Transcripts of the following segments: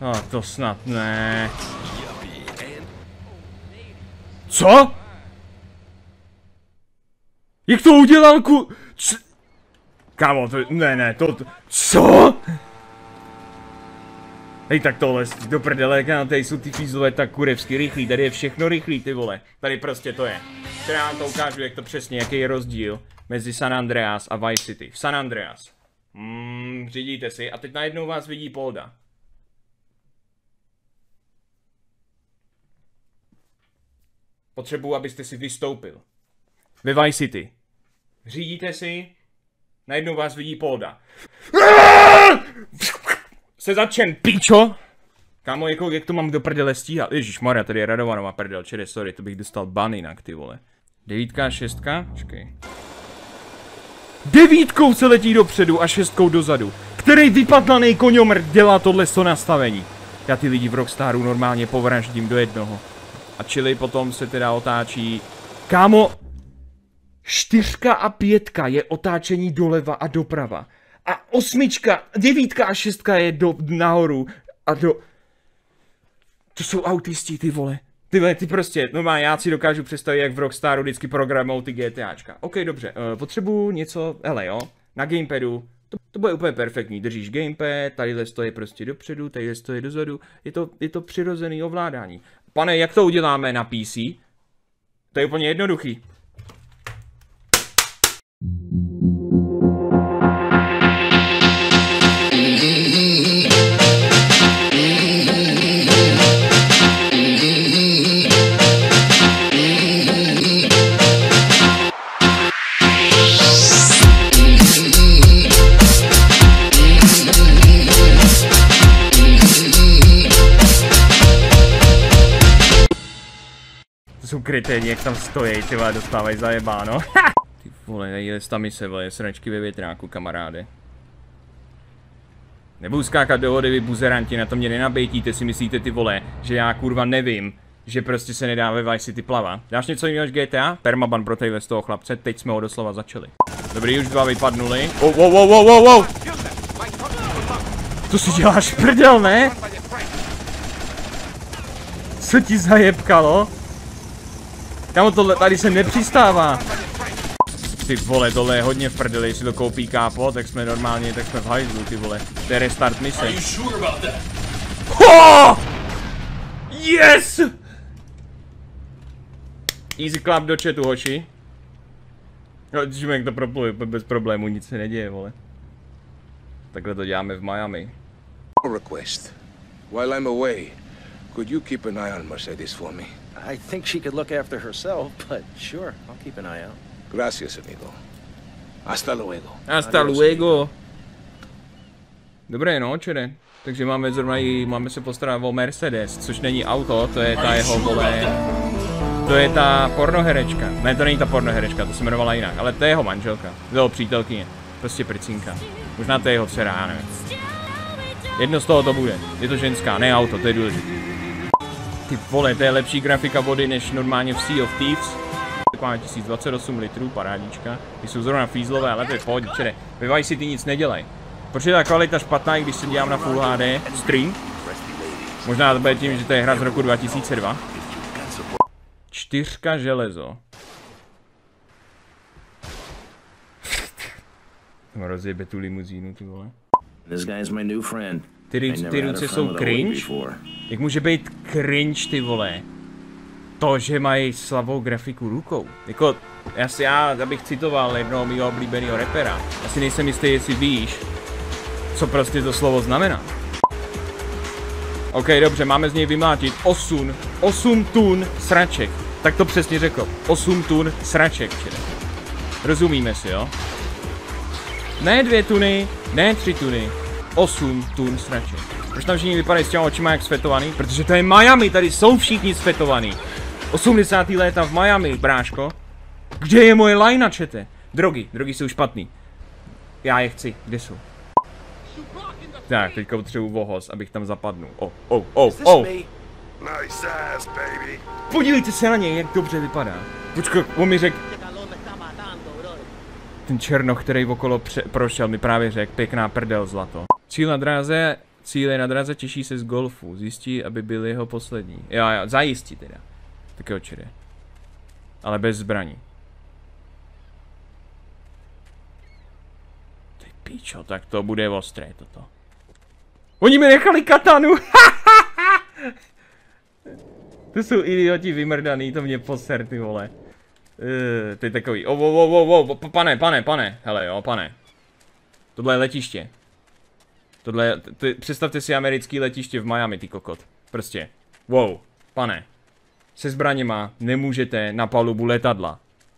A to snad ne. Co? Jak to udělal Kámo, to... Ne, to... Co? Hej, tak tohle, do prdele, tady jsou ty fízlové tak kurevsky rychlý, tady je všechno rychlý, ty vole. Tady prostě to je. Já vám to ukážu, jak to přesně, jaký je rozdíl mezi San Andreas a Vice City. V San Andreas. Řídíte si a teď najednou vás vidí Polda. Potřebuji, abyste si vystoupil. Ve Vice City. Řídíte si, najednou vás vidí Polda. Se začen, píčo! Kámo, jak to mám do prdele stíhat? Ježišmarja, tady je Radovanova prdel, čere, sorry, to bych dostal ban jinak, ty vole. 9 a 6, počkej. 9 se letí dopředu a 6 dozadu. Který vypadlaný koňomrt dělá tohle nastavení? Já ty lidi v Rockstaru normálně povraždím do jednoho. A čili potom se teda otáčí. Kámo, 4 a 5 je otáčení doleva a doprava. A 8, 9 a 6 je nahoru a do... To jsou autisti, ty vole. Ty prostě, normálně já si dokážu představit, jak v Rockstaru vždycky programou ty GTAčka. Ok, dobře, potřebuju něco, hele jo, na gamepadu, to bude úplně perfektní, držíš gamepad, tadyhle to je prostě dopředu, tadyhle to je dozadu, je to přirozený ovládání. Pane, jak to uděláme na PC? To je úplně jednoduchý. Jsou kryténi, jak tam stojí, ty vole, dostávají zajebáno. Ty vole, je ta mise, vole, sračky ve větráku, kamaráde. Nebudu skákat do vody, vy buzeranti, na to mě nenabejtíte, si myslíte, ty vole, že já kurva nevím, že prostě se nedá ve Vice City plavat. Dáš něco jiného než GTA? Permaban pro z toho chlapce, teď jsme ho doslova začali. Dobrý, už 2 vypadnuli. Wow. Co si děláš, prdel, ne? Co ti zajebkalo? Kámo, tohle tady se nepřistává. Ty vole, tohle je hodně v prdeli, jestli to koupí kápo, tak jsme normálně, tak jsme v hajzlu, ty vole. To je restart mise. Oh! Yes! Easy clap do chatu, hoši. No, vidíme, jak to propluje, bez problémů, nic se neděje, vole. Takhle to děláme v Miami. Request. While I'm away, could you keep an eye on Mercedes for me? I think she could look after herself, but sure, I'll keep an eye out. Gracias, amigo. Hasta luego. Hasta luego. Dobré, no, čere. Takže máme zrovna máme se postarat o Mercedes, což není auto, to je ta jeho, vole. To je ta pornoherečka. Ne, to není ta pornoherečka, to se jmenovala jinak, ale to je jeho manželka, jeho přítelkyně. Prostě prcinka. Možná to je jeho dcera, já nevím. Jedno z toho to bude. Je to ženská, ne auto, to je důležité. Ty vole, to je lepší grafika vody než normálně v Sea of Thieves. 1028 litrů, parádička. Ty jsou zrovna fízlové, ale to je pohodě, čere. Ve Vice City nic nedělej. Proč je ta kvalita špatná, když se dělám na Full HD stream? Možná to bude tím, že to je hra z roku 2002. 4 železo. Rozjebe tu limuzínu, ty vole. Ty ruce jsou cringe? Jak může být cringe, ty vole? To, že mají slabou grafiku rukou. Jako, já bych citoval jednoho mýho oblíbeného rapera. Já si nejsem jistý, jestli víš, co prostě to slovo znamená. OK, dobře, máme z něj vymlátit 8 tun sraček. Tak to přesně řekl. 8 tun sraček, čili. Rozumíme si, jo? Ne 2 tuny, ne 3 tuny. 8 tun sraček. Proč tam všichni vypadají s těma očima jak svetovaný? Protože to je Miami, tady jsou všichni svetovaný. 80. léta v Miami, bráško. Kde je moje lajna, čete? Drogy jsou špatný. Já je chci, kde jsou? Tak, teďka potřebuji vohoz, abych tam zapadnul. Oh. Podívejte se na něj, jak dobře vypadá. Počkej, on mi řekl... Ten černoch, který okolo prošel, mi právě řekl, pěkná prdel zlato. Cíl na dráze Cíl je na draze, těší se z golfu. Zjistí, aby byl jeho poslední. Jo, zajistí teda. Tak jo, čere. Ale bez zbraní. Ty píčo, tak to bude ostré toto. Oni mi nechali katanu! To jsou idioti vymrdaný, to mě poser, ty vole. To je takový, pane, hele jo, pane. Tohle je letiště. Představte si americký letiště v Miami, ty kokot. Prostě, wow, pane. Se zbraněma nemůžete na palubu letadla.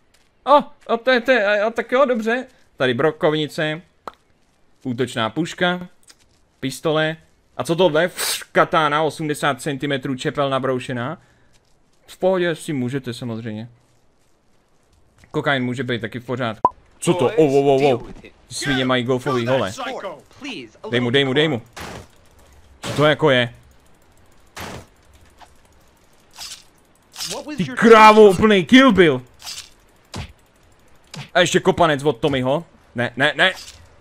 Tak jo, dobře. Tady brokovnice. Útočná puška. Pistole. A co tohle? Katána, 80 cm čepel nabroušená. V pohodě s tím můžete samozřejmě. Kokain může být taky v pořádku. Co to? Ty svině mají golfový hole. Dej mu. Co to jako je? Ty krávo, úplnej Kill Bill. A ještě kopanec od Tommyho. Ne.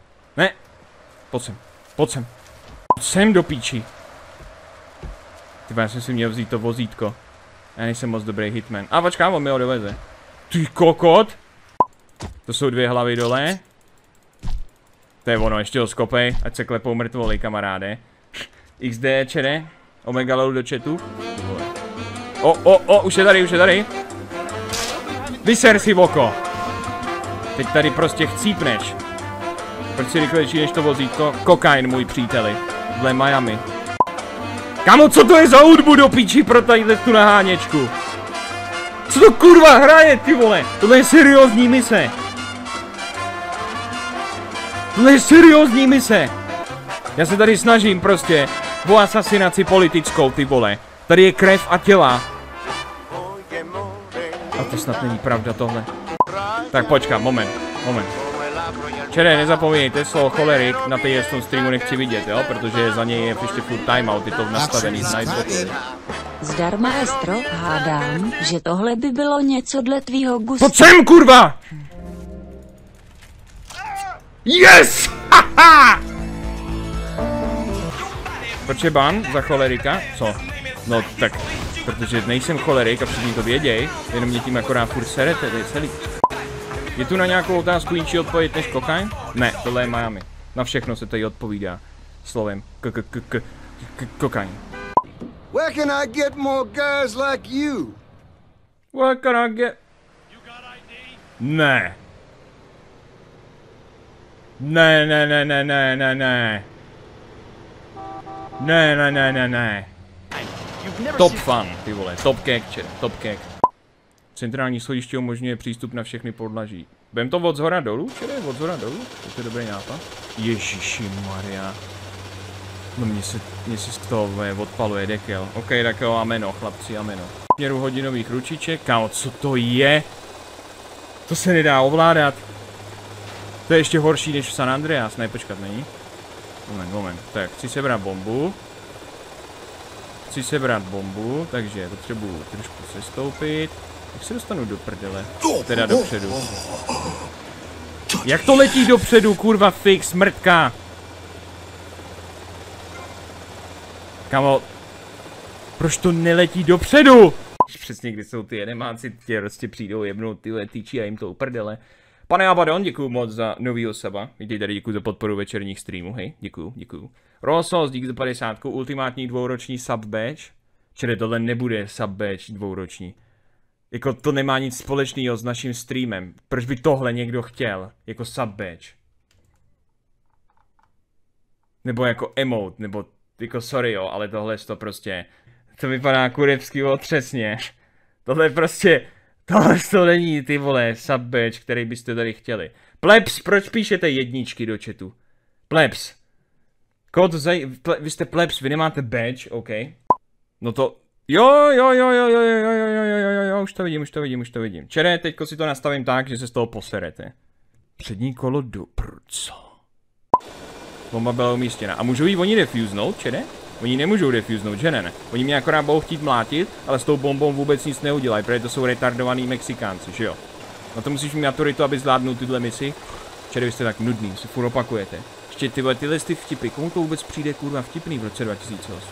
Pojď sem do píči. Tyba, já jsem si měl vzít to vozítko. Já nejsem moc dobrý hitman. A počká, on mi ho doveze. Ty kokot. To jsou 2 hlavy dole. To je ono, ještě ho skopej, ať se klepou mrtvoly, kamaráde. XD, čere. Omega lol do chatu. Už je tady. Vyser si v oko. Teď tady prostě chcípneš. Proč si rychlejší než to vozítko? Kokain, můj příteli. Dle Miami. Kamo, co to je za hudbu do píči pro tadyhle tu naháněčku? Co to kurva hraje, ty vole? Tohle je seriózní mise. Já se tady snažím prostě o asasinaci politickou, ty vole. Tady je krev a těla. A to snad není pravda tohle. Tak počkám, moment. Čere, nezapomeňte, slovo cholerik na tom streamu nechci vidět, jo? Protože za něj je ještě furt timeout, je to nastavený z Nightbotu. Zdar maestro, hádám, že tohle by bylo něco dle tvýho gustu. Pojď sem, kurva! Yes! Haha! Proč je ban za cholerika? Co? No tak, protože nejsem cholerik a všichni to věděj, jenom mě tím akorát furt serete, to je celý. Je tu na nějakou otázku jinší odpověď než kokain? Ne, tohle je Miami. Na všechno se tady odpovídá slovem kokain. Where can I get more guys like you? Where can I get... Ne. Ne. Top fun, ty vole, top cake. Centrální schodiště umožňuje přístup na všechny podlaží. Budem to od zhora dolů, čili od zhora dolů? To je dobrý nápad. Ježiši Maria. No mě se z toho odpaluje dekel. OK, tak jo, ameno, chlapci, ameno. Měru hodinových ručiček, kámo, co to je? To se nedá ovládat. To je ještě horší než v San Andreas, ne, počkat, není? Moment, tak, chci sebrat bombu, takže potřebuju trošku sestoupit. Jak se dostanu do prdele? Teda dopředu. Jak to letí dopředu, kurva fix, mrtka? Kamo, proč to neletí dopředu? Přesně kdy jsou ty animáci, tě prostě přijdou jebnout tyhle tyčí a jim to uprdele. Pane Abaddon, děkuju moc za novýho seba. Vítej tady, děkuju za podporu večerních streamů, hej, děkuju. Rosos, díky za 50, ultimátní dvouroční sub badge. Čili tohle nebude sub badge dvouroční. Jako to nemá nic společného s naším streamem. Proč by tohle někdo chtěl? Jako sub badge. Nebo jako emote, nebo jako sorry jo, ale tohle je to prostě... To vypadá kurevsky otřesně. Tohle je prostě... Tohle to není, ty vole, sub badge, který byste tady chtěli. Plebs, proč píšete jedničky do chatu? Plebs. Vy jste plebs, vy nemáte badge, OK. No to... Jo, už to vidím. Čere, teďko si to nastavím tak, že se z toho poserete. Přední kolo do co? Bomba byla umístěna. A můžou jí oni defusenout, čere? Oni nemůžou defusenout, že ne? Oni mě akorát budou chtít mlátit, ale s tou bombou vůbec nic neudělají, protože to jsou retardovaný Mexikánci, že jo? Na to musíš mít maturitu, aby zvládnul tyhle misi. Čere, vy jste tak nudný, si furt opakujete. Ještě tyhle ty vtipy, komu to vůbec přijde kurva vtipný v roce 2008?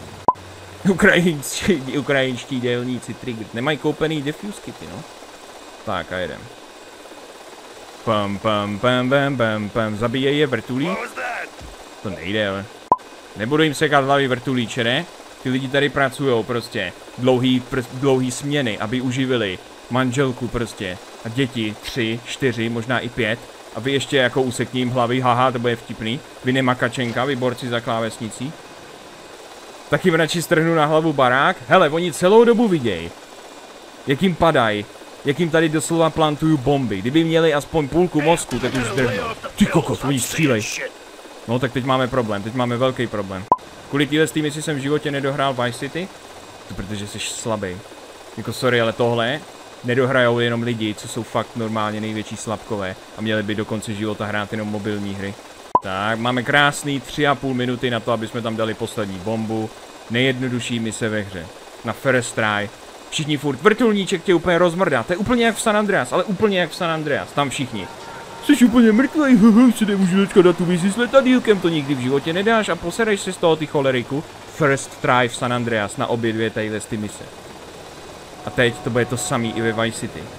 Ukrajinští dělníci Trigger, nemají koupený defuse kity, no. Tak a jedem. Pam, zabíjej je vrtulí. To nejde, ale. Nebudu jim sekat hlavy vrtulíče, ne? Ty lidi tady pracujou prostě. Dlouhý směny, aby uživili manželku prostě. A děti 3, 4, možná i 5. A vy ještě jako usekním hlavy, haha, to bude vtipný. Vy nemakačenka, vy borci za klávesnicí. Tak jim radši strhnu na hlavu barák. Hele, oni celou dobu vidějí, jak jim padají, jak jim tady doslova plantují bomby. Kdyby měli aspoň půlku mozku, tak už zdrhnou. Ty kokos, oni střílej. No tak teď máme problém, teď máme velký problém. Kvůli téhle misi jsem v životě nedohrál Vice City, to protože jsi slabý. Jako sorry, ale tohle nedohrajou jenom lidi, co jsou fakt normálně největší slabkové a měli by do konce života hrát jenom mobilní hry. Tak, máme krásný 3,5 minuty na to, aby jsme tam dali poslední bombu. Nejjednodušší mise ve hře. Na first try. Všichni furt, vrtulníček tě úplně rozmrdá. To je úplně jak v San Andreas, ale úplně jak v San Andreas. Tam všichni. Jsi úplně mrtvej, si nemůžu dočkat na tu misi s letadýlkem, to nikdy v životě nedáš a posereš si z toho ty choleriku. First try v San Andreas na obě dvě tadyhle mise. A teď to bude to samý i ve Vice City.